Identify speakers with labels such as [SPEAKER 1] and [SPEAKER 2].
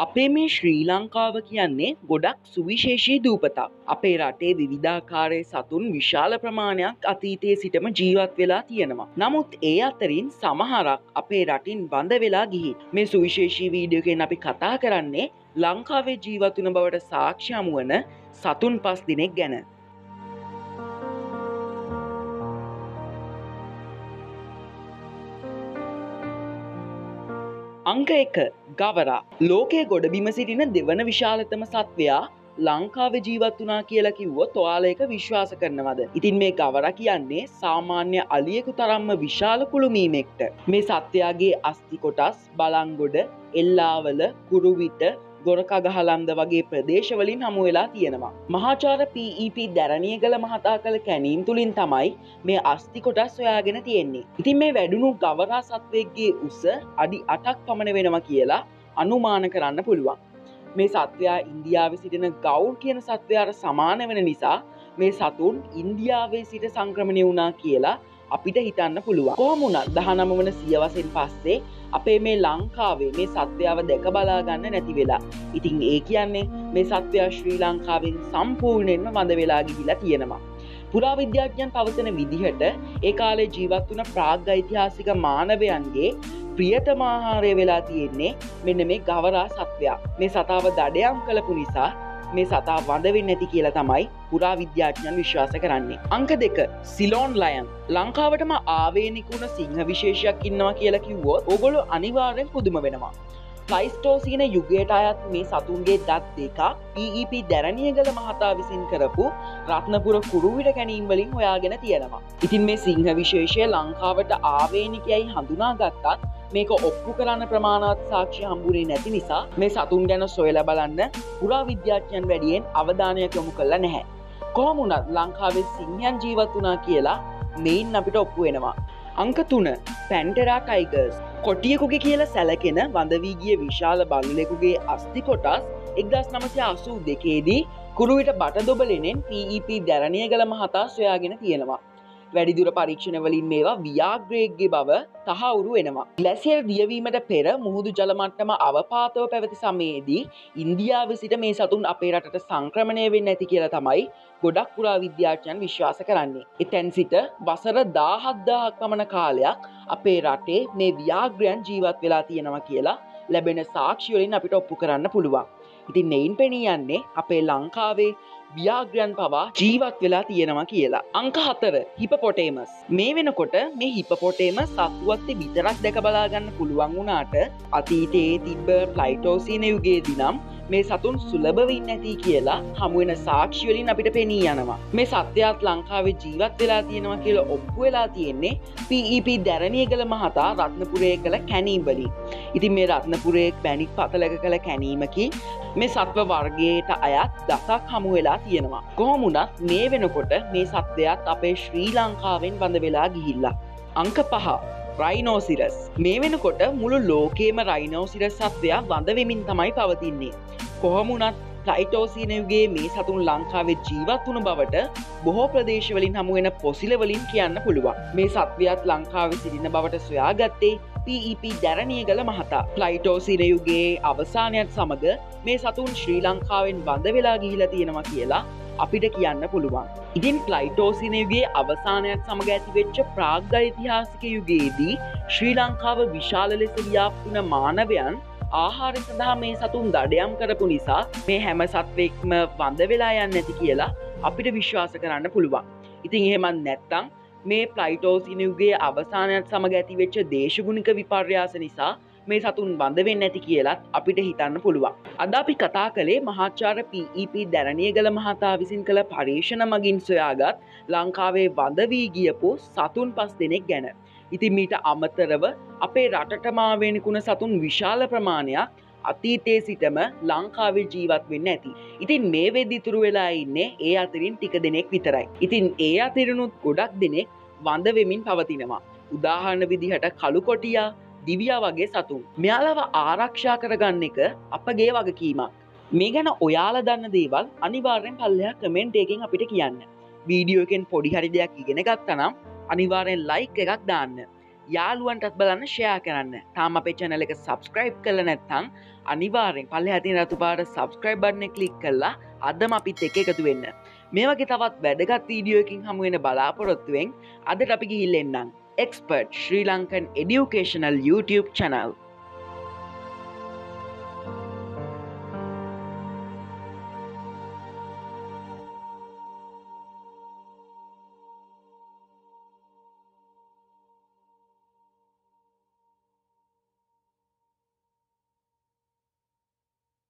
[SPEAKER 1] අපේ මේ ශ්‍රී ලංකාව කියන්නේ ගොඩක් සුවිශේෂී දූපතක්. අපේ රටේ විවිධාකාරයේ සතුන් විශාල ප්‍රමාණයක් අතීතයේ සිටම ජීවත් වෙලා තියෙනවා. නමුත් ඒ අතරින් සමහරක් අපේ රටින් බඳ වෙලා ගිහින්. මේ සුවිශේෂී වීඩියෝ එකෙන් අපි කතා කරන්නේ ලංකාවේ ජීවත් වුණ බවට සාක්ෂි හමු වන සතුන් 5 දිනෙක ගැන. අංක 1 ගවරා. ලෝකයේ ගොඩබිම සිටින දෙවන විශාලතම සත්වයා ලංකාවේ ජීවත් වුණා කියලා කිව්වොත් ඔයාලා ඒක විශ්වාස කරනවද? ඉතින් මේ ගවරා කියන්නේ සාමාන්‍ය අලියෙකු තරම්ම විශාල කුළුමීමෙක්ට. මේ සත්වයාගේ අස්ථි කොටස් බලංගොඩ, එල්ලාවල, කුරුවිට, ගොරකගහලන්ද වගේ ප්‍රදේශවලින් හමු වෙලා තියෙනවා. මහාචාර්ය PEP දැරණියගල මහතා කළ කැණීම් තුලින් තමයි මේ අස්ථි කොටස් හොයාගෙන තියෙන්නේ. ඉතින් මේ වැඩුණු ගවරා සත්වයෙක්ගේ උස අඩි 8ක් පමණ වෙනවා කියලා අනුමාන කරන්න පුළුවන්. මේ සත්වයා ඉන්දියාවේ සිටින ගවුල් කියන සත්වයාට සමාන වෙන නිසා මේ සතුන් ඉන්දියාවේ සිට සංක්‍රමණය වුණා කියලා අපිට හිතන්න පුළුවන්. කොහොම වුණත් 19 වන සියවසෙන් පස්සේ අපේ මේ ලංකාවේ මේ සත්වයාව දැක බලා ගන්න නැති වෙලා. ඉතින් ඒ කියන්නේ මේ සත්වයා ශ්‍රී ලංකාවෙන් සම්පූර්ණයෙන්ම වඳ වෙලා ගිහිලා තියෙනවා. පුරාවිද්‍යාඥයන් පවසන විදිහට ඒ කාලේ ජීවත් වුණ ප්‍රාග්ඓතිහාසික මානවයන්ගේ ප්‍රියතම ආහාරය වෙලා තියෙන්නේ මෙන්න මේ ගවරා සත්වයා. මේ සතාව දඩයම් කළපු නිසා මේ සතා වඳ වෙන්නේ නැති කියලා තමයි පුරාවිද්‍යාඥයන් විශ්වාස කරන්නේ. අංක 2 සිලෝන් ලයන්. ලංකාවටම ආවේනික වුණ සිංහ විශේෂයක් ඉන්නවා කියලා කිව්වොත් ඕගොල්ලෝ අනිවාර්යෙන් පුදුම වෙනවා. ප්ලයිස්ටෝසීන යුගයට අයත් මේ සතුන්ගේ දත් දෙක PEP දැරණියගල මහතා විසින් කරපු රත්නපුර කුරුවිට කැණීම් වලින් හොයාගෙන තියෙනවා. ඉතින් මේ සිංහ විශේෂය ලංකාවට ආවේනිකයයි හඳුනාගත්තත් මේක ඔප්පු කරන්න ප්‍රමාණවත් සාක්ෂි හම්බුනේ නැති නිසා මේ සතුන් ගැන සොයලා බලන්න පුරාවිද්‍යාඥයන් වැඩියෙන් අවධානයක් යොමු කළා නැහැ. කොහොම වුණත් ලංකාවේ සිංහයන් ජීවත් වුණා කියලා මේන් අපිට ඔප්පු වෙනවා. අංක 3 පැන්ටෙරා ටයිගර්ස්. කොටියෙකුගේ කියලා සැලකෙන වඳ වී ගිය විශාල බල්ලෙකුගේ අස්ථි කොටස් 1982 දී කුරුවිට බටදොබලෙනෙන් PEP දැරණියගල මහතා සොයාගෙන තියෙනවා. වැඩිදුර පරීක්ෂණ වලින් මේවා වියාග්‍රේක්ගේ බව තහවුරු වෙනවා. ග්ලැසියර් දියවීමට පෙර මුහුදු ජල මට්ටම අවපාතව පැවති සමයේදී ඉන්දියාවේ සිට මේ සතුන් අපේ රටට සංක්‍රමණය වෙන්නේ නැති කියලා තමයි ගොඩක් පුරාවිද්‍යාඥයන් විශ්වාස කරන්නේ. එතෙන් සිට වසර 17000ක් පමණ කාලයක් අපේ රටේ මේ වියාග්‍රයන් ජීවත් වෙලා තියෙනවා කියලා ලැබෙන සාක්ෂි වලින් අපිට ඔප්පු කරන්න පුළුවන්. ඉතින් මෙයින් පෙනී යන්නේ අපේ ලංකාවේ ව්‍යාග්‍රයන් පවා ජීවත් වෙලා තියෙනවා කියලා. අංක 4 හිපපොටේමස්. මේ වෙනකොට මේ හිපපොටේමස් සත්වත්වයේ විතරක් දැක බලා ගන්න පුළුවන් වුණාට අතීතයේ තිබ්බ ප්ලයිටෝසීන යුගයේදී නම් මේ සතුන් සුලභ වෙන්නේ නැති කියලා හමු වෙන සාක්ෂි වලින් අපිට පෙනී යනවා. මේ සත්වයාත් ලංකාවේ ජීවත් වෙලා තියෙනවා කියලා ඔප්පු වෙලා තියෙන්නේ PEP දැරණියගල මහතා රත්නපුරයේ කළ කැණීම් වලින්. ඉතින් මේ රත්නපුරයේ බැනික් පතලක කළ කැණීමකින් මේ සත්ව වර්ගයට අයත් දසක් හමු වෙලා තියෙනවා. කොහොම වුණත් මේ වෙනකොට මේ සත්වයාත් අපේ ශ්‍රී ලංකාවෙන් බඳ වෙලා ගිහිල්ලා. අංක 5 රයිනෝසිරස්. මේ වෙනකොට මුළු ලෝකේම රයිනෝසිරස් සත්වයා වඳ වෙමින් තමයි පවතින්නේ. කොහොම වුණත් ප්ලයිටෝසීන යුගයේ මේ සතුන් ලංකාවේ ජීවත් වුණ බවට බොහෝ ප්‍රදේශවලින් හමු වෙන පොසිල වලින් කියන්න පුළුවන්. මේ සත්වයාත් ලංකාවේ සිටින බවට සොයාගත්තේ PEP දැරණියගල මහතා. ප්ලයිටෝසීන යුගයේ අවසානයත් සමග මේ සතුන් ශ්‍රී ලංකාවෙන් වඳ වෙලා ගිහිලා තියෙනවා කියලා අපිට කියන්න පුළුවන්. ඉතින් ප්ලයිටෝසීන යුගයේ අවසානයත් සමග ඇතිවෙච්ච ප්‍රාග්ඓතිහාසික යුගයේදී ශ්‍රී ලංකාව විශාල ලෙස ව්‍යාප්ත වුණ මානවයන් ආහාර සඳහා මේ සතුන් දඩයම් කරපු නිසා මේ හැම සත්වෙක්ම වඳ වෙලා යන්නේ නැති කියලා අපිට විශ්වාස කරන්න පුළුවන්. ඉතින් එහෙමත් නැත්නම් මේ ප්ලයිටෝසීන යුගයේ අවසානයත් සමග ඇතිවෙච්ච දේශගුණික විපර්යාස නිසා මේ සතුන් වඳ වෙන්නේ නැති කියලත් අපිට හිතන්න පුළුවන්. අද අපි කතා කළේ මහාචාර්ය PEP දැරණියගල මහතා විසින් කළ පරීක්ෂණ මගින් සොයාගත් ලංකාවේ වඳ වී ගියපු සතුන් 5 දෙනෙක් ගැන. ඉතින් මීට අමතරව අපේ රටටම ආවේනික වුණ සතුන් විශාල ප්‍රමාණයක් අතීතයේ සිටම ලංකාවේ ජීවත් වෙන්න ඇති. ඉතින් මේ වෙද්දි ඉතුරු වෙලා ඉන්නේ ඒ අතරින් ටික දෙනෙක් විතරයි. ඉතින් ඒ අතරිනුත් ගොඩක් දෙනෙක් වඳ වෙමින් පවතිනවා. උදාහරණ විදිහට කළු කොටියා, දිවියා වගේ සතුන්. මෙයාලව ආරක්ෂා කරගන්න එක අපගේ වගකීමක්. මේ ගැන ඔයාලා දන්න දේවල් අනිවාර්යෙන් පල්ලෙහා කමෙන්ට් එකකින් අපිට කියන්න. වීඩියෝ එකෙන් පොඩි හරි දෙයක් ඉගෙන ගත්තා නම් අනිවාර්යෙන් ලයික් එකක් දාන්න. යාළුවන්ටත් බලන්න ෂෙයා කරන්න. තාම අපේ channel එක subscribe කරලා නැත්නම් අනිවාර්යෙන් පල්ලෙහා තියෙන රතු පාට subscribe button එක click කරලා අදම අපිත් එක්ක එකතු වෙන්න. මේ වගේ තවත් වැදගත් වීඩියෝ එකකින් හමු වෙන බලාපොරොත්තු වෙන් අදට අපි ගිහිල්ලා එන්නම්. Expert Sri Lankan Educational YouTube channel.